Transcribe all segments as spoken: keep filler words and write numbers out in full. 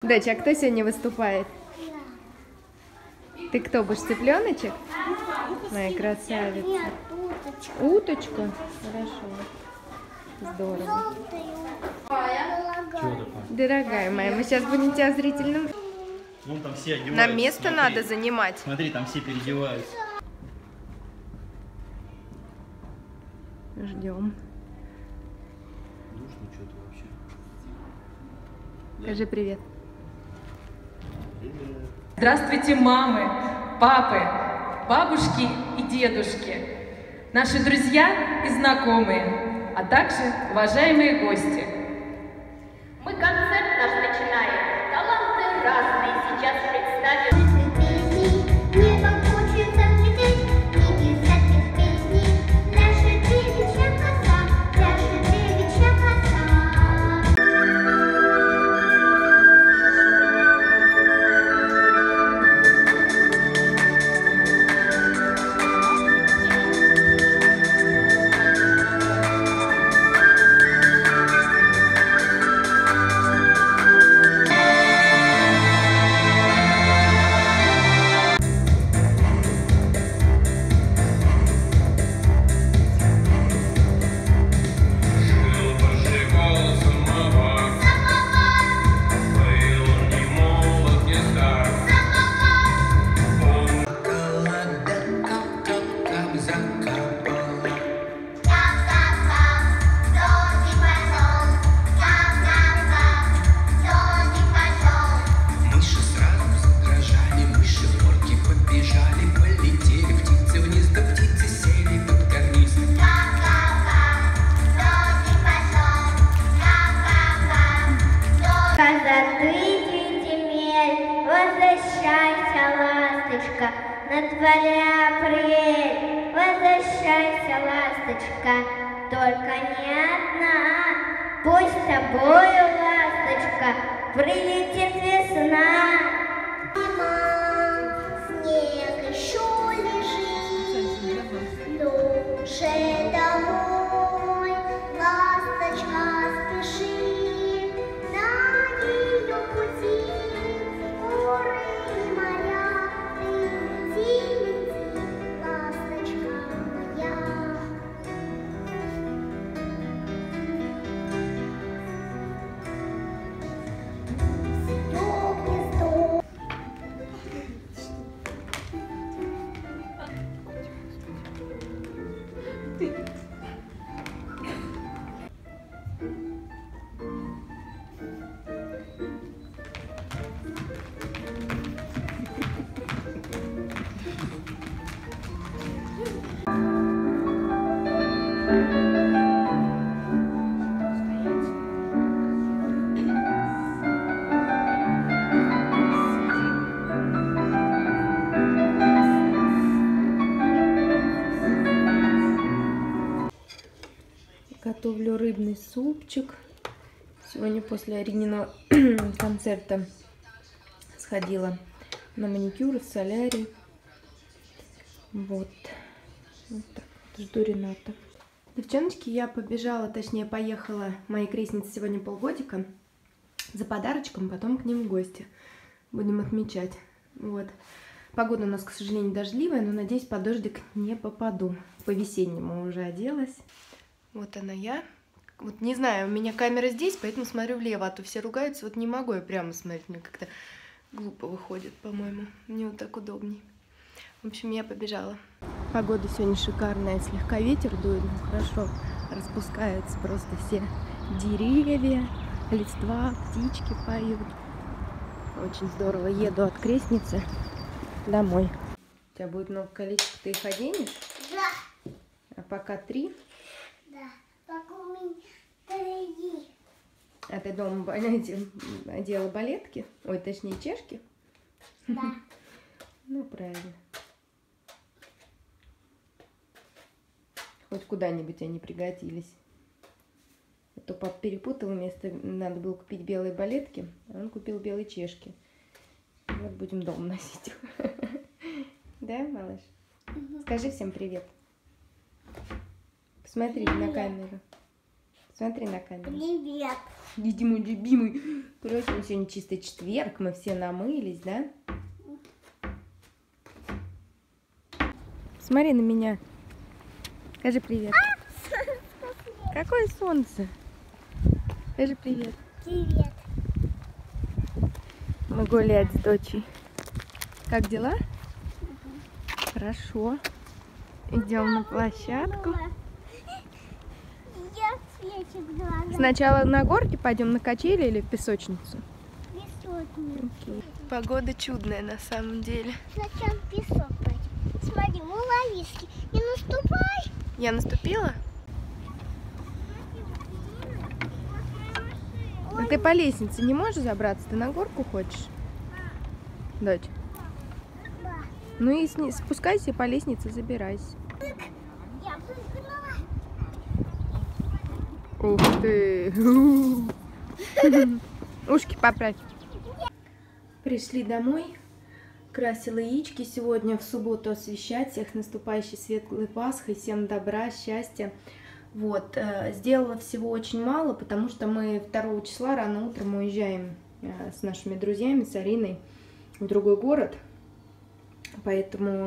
Доча, а кто сегодня выступает? Ты кто, будешь цыпленочек? Моя красавица. Нет, уточка. Уточка? Хорошо. Здорово. Дорогая моя, мы сейчас будем тебя зрительным... Вон там все одеваются. Нам место смотри. надо занимать. Смотри, там все переодеваются. Ждем. Душно что-то вообще. Скажи привет. Привет. Здравствуйте, мамы, папы, бабушки и дедушки, наши друзья и знакомые, а также уважаемые гости. Мы концерт наш начинаем. Таланты разные сейчас представим. Возвращайся, ласточка, на дворе апрель. Возвращайся, ласточка, только не одна. Пусть с тобою, ласточка, прилетит весна. Мама, снег еще лежит, ну же домой, ласточка, спеши на ее пути. Горы и моря, ты лети, лети, ласточка моя. Снег гнездо. Готовлю рыбный супчик. Сегодня после Арининого концерта сходила на маникюр в солярий. Вот. Вот так. Жду Рената. Девчоночки, я побежала, точнее поехала, моей крестнице сегодня полгодика, за подарочком, потом к ним в гости. Будем отмечать. Вот. Погода у нас, к сожалению, дождливая, но надеюсь, под дождик не попаду. По-весеннему уже оделась. Вот она я. Вот не знаю, у меня камера здесь, поэтому смотрю влево, а то все ругаются. Вот не могу я прямо смотреть, мне как-то глупо выходит, по-моему. Мне вот так удобней. В общем, я побежала. Погода сегодня шикарная, слегка ветер дует, но хорошо распускаются просто все деревья, листва, птички поют. Очень здорово. Еду от крестницы домой. У тебя будет много количества, ты их оденешь? Да. А пока три? Да, пока у меня три. А ты дома одела балетки? Ой, точнее, чешки? Да. Ну, правильно. Хоть куда-нибудь они пригодились. А то папа перепутал, вместо надо было купить белые балетки, а он купил белые чешки. Вот будем дома носить их. Да, малыш? Скажи всем привет. Посмотри на камеру. Смотри на камеру. Привет. Иди, мой любимый. Короче, сегодня чистый четверг, мы все намылись, да? Смотри на меня. Скажи привет. Какое солнце? Скажи привет. Привет. Мы гулять с дочей. Как дела? Хорошо. Идем на площадку. Я светит глаза. Сначала на горке пойдем, на качели или в песочницу? Песочница. Окей. Погода чудная на самом деле. Сначала в песок пойдем. Смотри, муравьишки. Не наступай. Я наступила? А ты по лестнице не можешь забраться? Ты на горку хочешь? Дочь? Да. Ну и сни- спускайся и по лестнице забирайся. Я прыгнула. Ух ты! Ушки поправь. Пришли домой. Красила яички сегодня в субботу освещать. Всех с наступающей светлой Пасхой. Всем добра, счастья. Вот. э, Сделала всего очень мало, потому что мы второго числа рано утром уезжаем э, с нашими друзьями, с Ариной в другой город. Поэтому,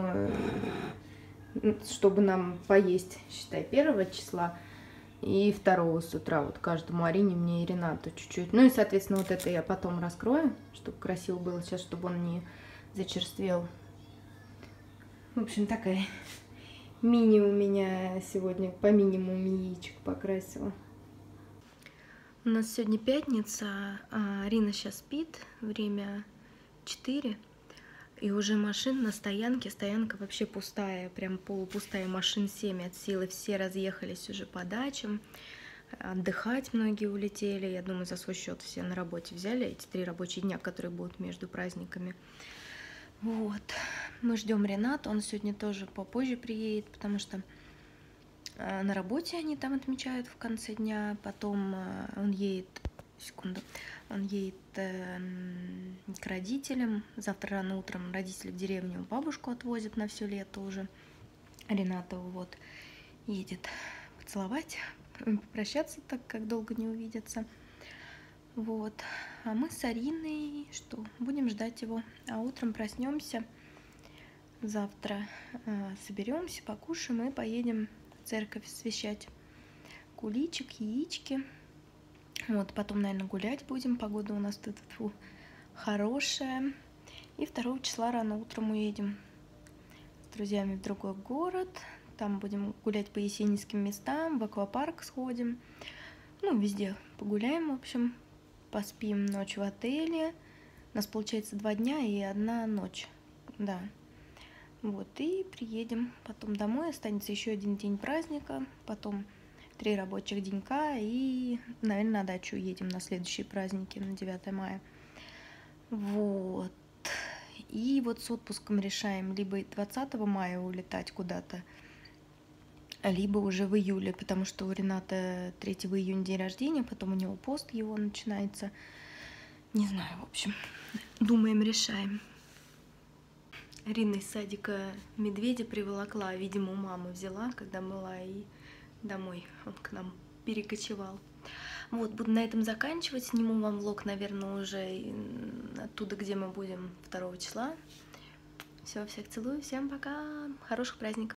э, чтобы нам поесть, считай, первого числа и второго с утра. Вот каждому, Арине, мне и Ренату чуть-чуть. Ну и, соответственно, вот это я потом раскрою, чтобы красиво было сейчас, чтобы он не зачерствел. В общем, такая мини у меня сегодня, по минимуму яичек покрасила. У нас сегодня пятница, а Арина сейчас спит, время четыре. И уже машин на стоянке, стоянка вообще пустая, прям полупустая, машин семь от силы, все разъехались уже по дачам, отдыхать многие улетели, я думаю, за свой счет все на работе взяли эти три рабочие дня, которые будут между праздниками. Вот, мы ждем Рената, он сегодня тоже попозже приедет, потому что на работе они там отмечают в конце дня, потом он едет, секунду, он едет э, к родителям. Завтра рано утром родители в деревню бабушку отвозят на все лето уже. Рената вот едет поцеловать, попрощаться, так как долго не увидятся. Вот. А мы с Ариной что? Будем ждать его. А утром проснемся. Завтра э, соберемся, покушаем и поедем в церковь освещать куличик, яички. Вот, потом, наверное, гулять будем. Погода у нас тут фу, хорошая. И второго числа рано утром уедем с друзьями в другой город. Там будем гулять по есенинским местам, в аквапарк сходим. Ну, везде погуляем, в общем. Поспим ночь в отеле. У нас получается два дня и одна ночь. Да. Вот, и приедем потом домой. Останется еще один день праздника. Потом три рабочих денька и, наверное, на дачу едем на следующие праздники, на девятое мая. Вот. И вот с отпуском решаем либо двадцатого мая улетать куда-то, либо уже в июле, потому что у Рената третьего июня день рождения, потом у него пост его начинается. Не знаю, в общем, думаем, решаем. Рина из садика медведя приволокла, видимо, у мамы взяла, когда была, и домой он к нам перекочевал. Вот, буду на этом заканчивать. Сниму вам влог, наверное, уже оттуда, где мы будем второго числа. Все, всех целую, всем пока, хороших праздников.